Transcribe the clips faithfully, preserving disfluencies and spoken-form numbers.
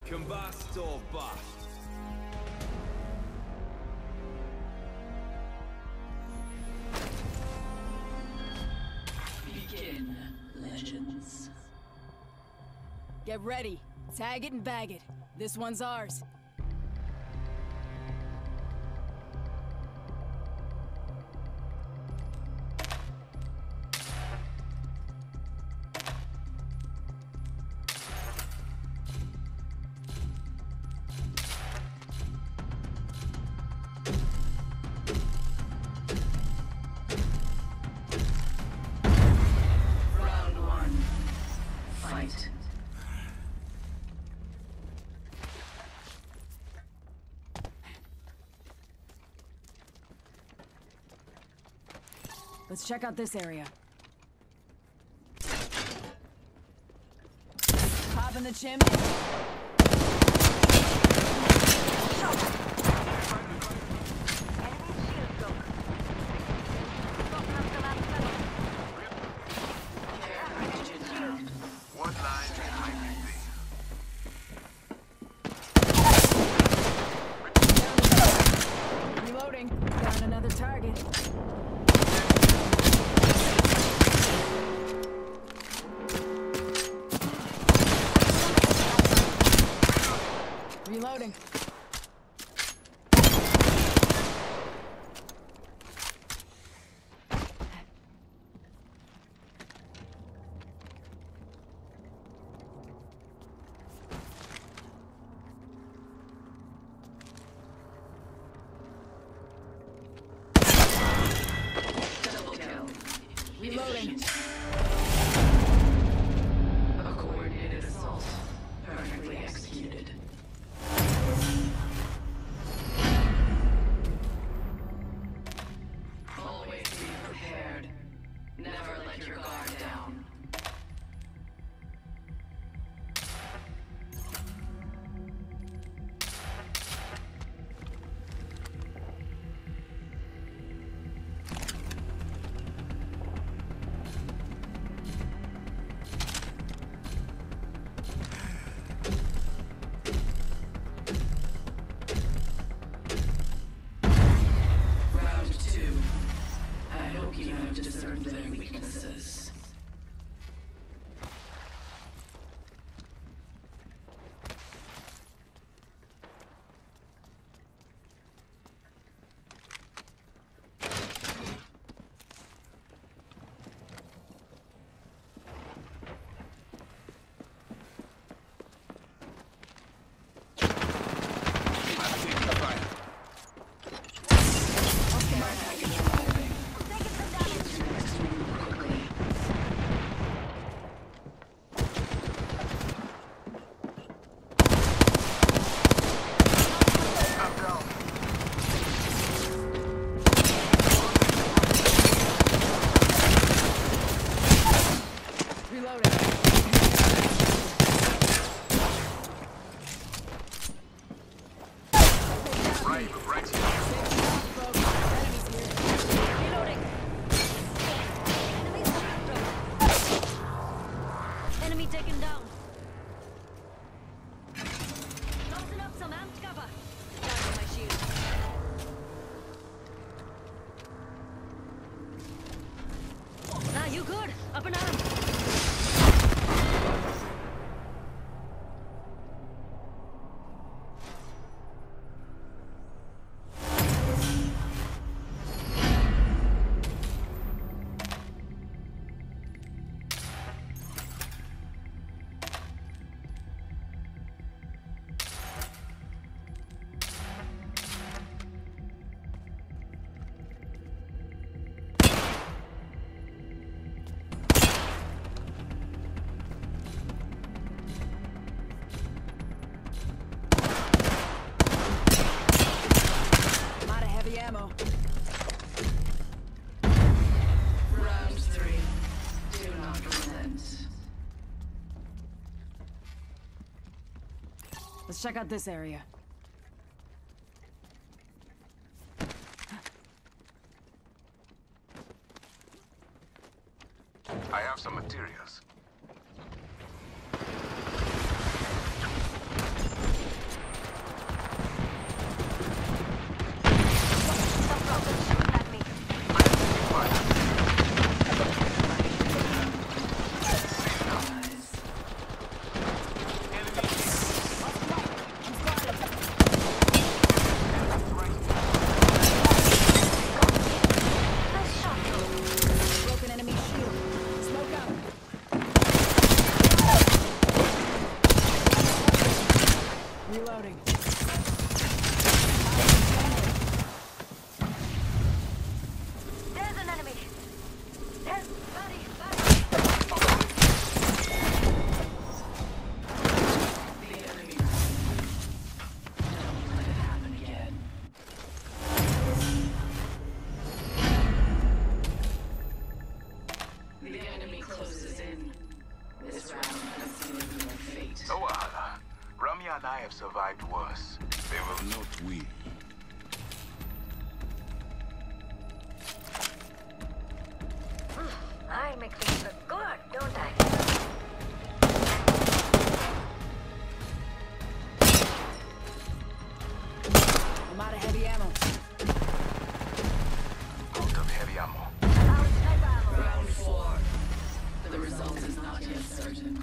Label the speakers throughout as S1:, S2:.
S1: Combust or bust?
S2: Begin, legends.
S3: Get ready. Tag it and bag it. This one's ours.
S2: Round one. Fight.
S3: Let's check out this area. Pop in the chimney.
S4: One line behind me.
S3: Reloading. Found another target. Reloading.
S2: Double kill.
S3: Reloading.
S2: A coordinated assault. Perfectly executed. Always be prepared. Never let your guard down. Round two. I hope you have discerned their weaknesses.
S3: Reloading.
S4: Right, right.
S3: Enemies here.
S5: Reloading. Enemies backed up. Enemy taken down. Tossing up some amped cover. Down my shield. Ah, you good? Up and arm.
S3: I'm out of heavy ammo.
S2: Round three. Do not relent.
S3: Let's check out this area.
S4: I have some materials. I have survived worse. They will
S1: Not we.
S5: I make things look good, don't I?
S3: I'm out of heavy ammo.
S4: out of heavy ammo.
S5: Out sniper ammo.
S2: Round four. The result is not yet certain.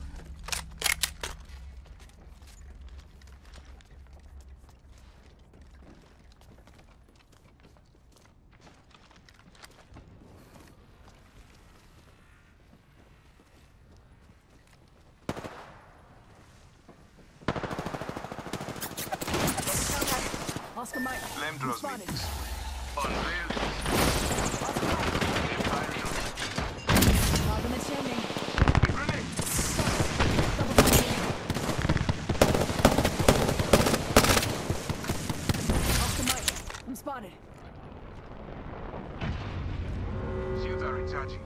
S3: Oscar Mike.
S4: Flamethrowers
S3: Spotted.
S4: mix. Unveil it.
S3: Compliment sending.
S4: Grenade.
S3: Double timing. Oscar Mike. I'm spotted.
S4: Shields are recharging.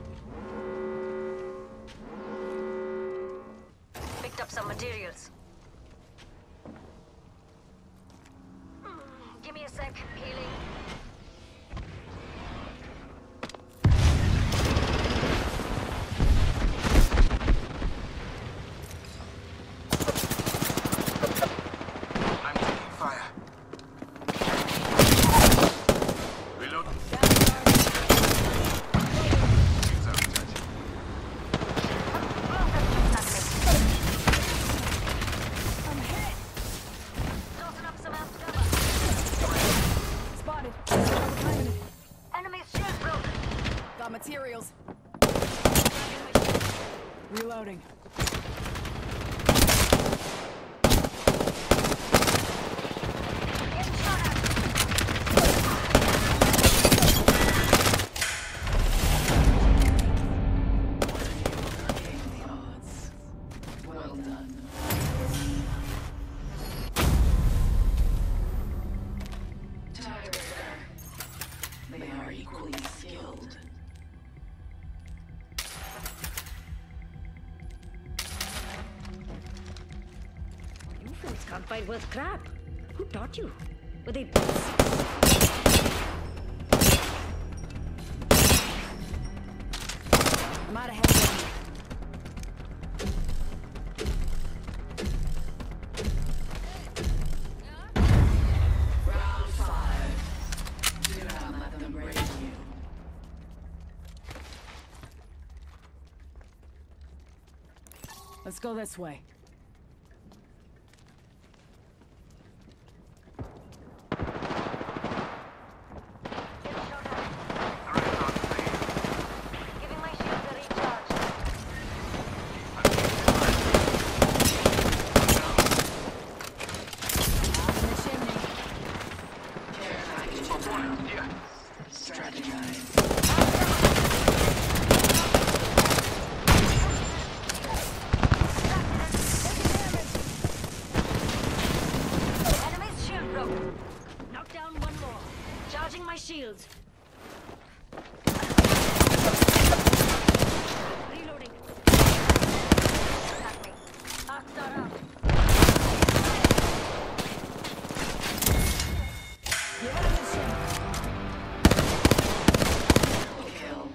S5: Picked up some materials. Hmm, give me a sec. Healing.
S4: I'm taking fire. Reload. Shields are recharging.
S3: I'm hit.
S5: Tossing up some amped cover.
S3: Spotted. Double timing.
S5: Enemy's shield broken.
S3: Got materials. Reloading.
S5: Getting shot at.
S2: Overcame the odds. Well done. Tiebreaker. They are equally skilled.
S5: You folks can't fight worth crap. Who taught you? Were they
S3: I'm out of heavy ammo.
S2: Round five. Do not let them break you.
S3: Let's go this way.
S5: getting shot at?
S4: Grenade on three.
S5: Giving my shield a recharge.
S3: Compliment sending.
S2: Care package inbound.
S4: Here.
S2: Strategize.
S5: Enemy's shield broken. Knock down one more. Charging my shields. Reloading. Attack me. Arcs are up.
S3: Give it a mission.
S2: Kill.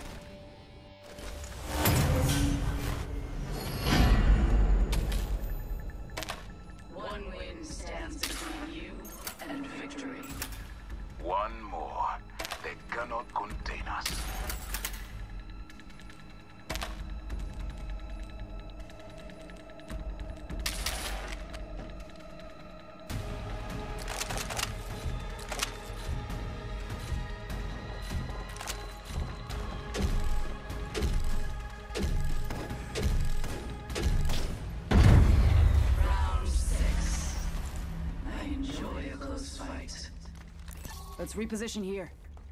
S2: One win stands between you and victory.
S4: One more. They cannot contain us.
S2: Round six. I enjoy a close fight.
S3: Let's reposition here.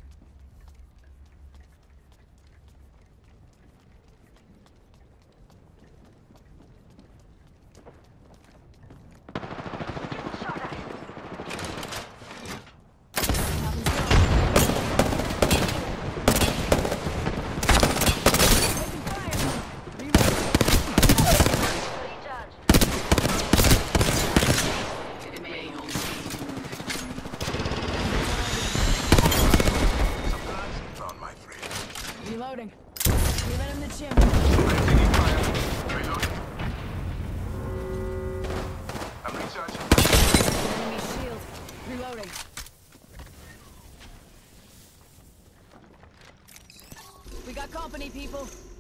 S5: Getting shot at.
S3: Happens now. Taking fire. Reloading.
S5: Recharge.
S3: company, people.